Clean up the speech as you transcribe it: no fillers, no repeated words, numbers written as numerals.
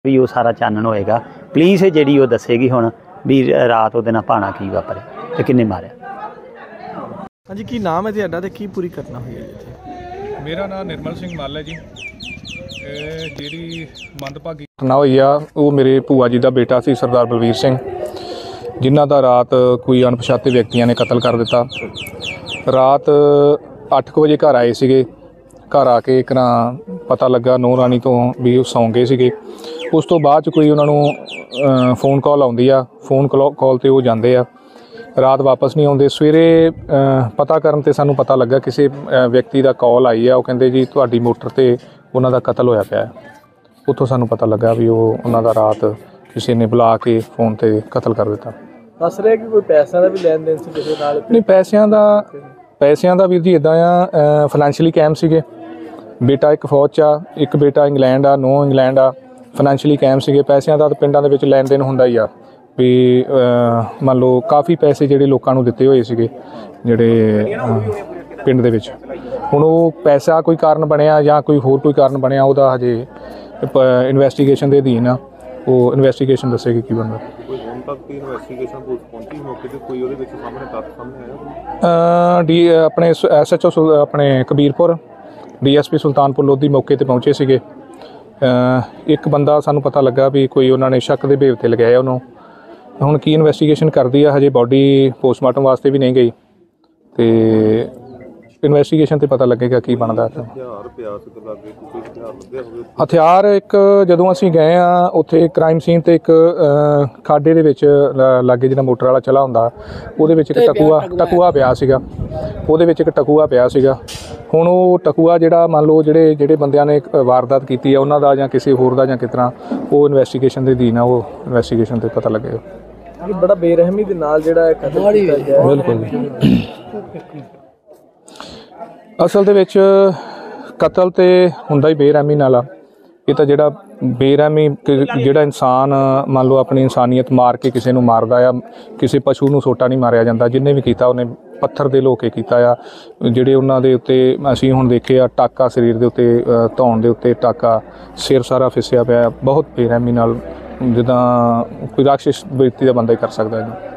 भी वो सारा चानन होएगा। पुलिस जिहड़ी वो दसेगी हुण भी रात उहदे नाल भाणा की वापरे ते किन्ने मारिया। हाँ जी, की नाम है तुहाडा ते की पूरी घटना हुई है इत्थे? मेरा नाम निर्मल सिंह मल है जी। ਜਿਹੜੀ ਮੰਦਭਾਗੀ घटना हुई आ वो मेरे भूआ जी का बेटा सी सरदार बलवीर सिंह, जिन्हां दा रात कोई अणपछाते व्यक्तियों ने कतल कर दिता। रात 8 बजे घर आए सीगे। घर आके एक ना पता लगा नूह रानी तो भी सौ गए सीगे। उस तो बाद कोई उन्होंने फोन कॉल आउंदी आ, फोन कॉल ते वो जांदे आ, रात वापस नहीं आउंदे। सवेरे पता करन ते सानूं पता लगा किसी व्यक्ति का कॉल आई आ, वो कहंदे जी तुहाडी मोटर ते उन्हां दा कतल होया पिया। उत्थों सानूं पता लगा भी वो उन्हां दा रात किसी ने बुला के फोन ते कतल कर दिता। दस रहे कि कोई पैसा का भी लैन देन सी किसी नाल? नहीं, पैसिਆਂ ਦਾ ਵੀਰ जी इदां आ, फाइनैंशियली कैम सीगे। बेटा एक फौज च आ, एक बेटा इंग्लैंड आ, नूह इंग्लैंड आ। फाइनैंशियली कैम सीगे। पैसिਆਂ ਦਾ ਤਾਂ ਪਿੰਡਾਂ ਦੇ ਵਿੱਚ ਲੈਣ ਦੇਣ ਹੁੰਦਾ ਹੀ ਆ ਵੀ ਮੰਨ ਲਓ ਕਾਫੀ ਪੈਸੇ ਜਿਹੜੇ ਲੋਕਾਂ ਨੂੰ ਦਿੱਤੇ ਹੋਏ ਸੀਗੇ ਜਿਹੜੇ ਪਿੰਡ ਦੇ ਵਿੱਚ। ਹੁਣ ਉਹ ਪੈਸਾ ਕੋਈ ਕਾਰਨ ਬਣਿਆ ਜਾਂ ਕੋਈ ਹੋਰ ਕੋਈ ਕਾਰਨ ਬਣਿਆ ਉਹਦਾ ਹਜੇ ਇਨਵੈਸਟੀਗੇਸ਼ਨ ਦੇ ਅਧੀਨ ਆ। ਉਹ ਇਨਵੈਸਟੀਗੇਸ਼ਨ ਦੱਸੇਗੀ ਕੀ ਬਣਦਾ। ਆਪਣੇ SHO ਆਪਣੇ ਕਬੀਰਪੁਰ DSP ਸੁਲਤਾਨਪੁਰ ਲੋਧੀ ਮੌਕੇ ਤੇ ਪਹੁੰਚੇ ਸੀਗੇ। ਇੱਕ ਬੰਦਾ ਸਾਨੂੰ ਪਤਾ ਲੱਗਾ ਵੀ ਕੋਈ ਉਹਨਾਂ ਨੇ ਸ਼ੱਕ ਦੇ ਭੇਵ ਤੇ ਲਗਾਇਆ ਉਹਨੂੰ। ਹੁਣ ਕੀ ਇਨਵੈਸਟੀਗੇਸ਼ਨ ਕਰਦੀ ਆ, ਹਜੇ ਬੋਡੀ ਪੋਸਟਮਾਰਟਮ ਵਾਸਤੇ ਵੀ ਨਹੀਂ ਗਈ ਤੇ ਇਨਵੈਸਟੀਗੇਸ਼ਨ ਤੇ ਪਤਾ ਲੱਗੇਗਾ ਕੀ ਬਣਦਾ। ਹਥਿਆਰ ਇੱਕ ਜਦੋਂ ਅਸੀਂ ਗਏ ਆ ਉੱਥੇ ਕ੍ਰਾਈਮ ਸੀਨ ਤੇ ਇੱਕ ਖਾਡੇ ਦੇ ਵਿੱਚ ਲਾਗੇ ਜਿਹੜਾ ਮੋਟਰ ਵਾਲਾ ਚਲਾ ਹੁੰਦਾ ਉਹਦੇ ਵਿੱਚ ਇੱਕ ਟਕੂਆ ਪਿਆ ਸੀਗਾ। ਉਹਦੇ ਵਿੱਚ ਇੱਕ ਟਕੂਆ ਪਿਆ ਸੀਗਾ। ਹੁਣ ਉਹ ਟਕੂਆ ਜਿਹੜਾ ਮੰਨ ਲਓ ਜਿਹੜੇ ਬੰਦਿਆਂ ਨੇ ਵਾਰਦਾਤ ਕੀਤੀ ਆ ਉਹਨਾਂ ਦਾ ਜਾਂ ਕਿਸੇ ਹੋਰ ਦਾ ਜਾਂ ਕਿਸ ਤਰ੍ਹਾਂ ਉਹ ਇਨਵੈਸਟੀਗੇਸ਼ਨ ਦੇ ਅਧੀਨ ਆ। ਉਹ ਇਨਵੈਸਟੀਗੇਸ਼ਨ ਤੇ ਪਤਾ ਲੱਗੇਗਾ। ਬੜਾ ਬੇਰਹਿਮੀ ਦੇ ਨਾਲ ਜਿਹੜਾ ਕਤਲ ਕੀਤਾ ਗਿਆ। ਬਿਲਕੁਲ ਅਸਲ ਦੇ ਵਿੱਚ ਕਤਲ ਤੇ ਹੁੰਦਾ ਹੀ ਬੇਰਹਿਮੀ ਨਾਲ ਆ। ਇਹ ਤਾਂ ਜਿਹੜਾ ਬੇਰਹਿਮੀ ਜਿਹੜਾ ਇਨਸਾਨ ਮੰਨ ਲਓ ਆਪਣੀ ਇਨਸਾਨੀਅਤ ਮਾਰ ਕੇ ਕਿਸੇ ਨੂੰ ਮਾਰਦਾ ਆ, ਕਿਸੇ ਪਸ਼ੂ ਨੂੰ ਸੋਟਾ ਨਹੀਂ ਮਾਰਿਆ ਜਾਂਦਾ। ਜਿਹਨੇ ਵੀ ਕੀਤਾ ਉਹਨੇ ਪੱਥਰ ਦੇ ਲੋ ਕੇ ਕੀਤਾ ਆ। ਜਿਹੜੇ ਉਹਨਾਂ ਦੇ ਉੱਤੇ ਅਸੀਂ ਹੁਣ ਦੇਖੇ ਆ ਟਾਕਾ ਸਰੀਰ ਦੇ ਉੱਤੇ, ਧੌਣ ਦੇ ਉੱਤੇ ਟਾਕਾ, ਸਿਰ ਸਾਰਾ ਫਿਸਿਆ ਪਿਆ। ਬਹੁਤ ਬੇਰਹਿਮੀ ਨਾਲ ਜਿੱਦਾਂ ਕੋਈ ਰਾਖਸ਼ ਵਿਅਕਤੀ ਦਾ ਬੰਦਾ ਹੀ ਕਰ ਸਕਦਾ ਹੈ।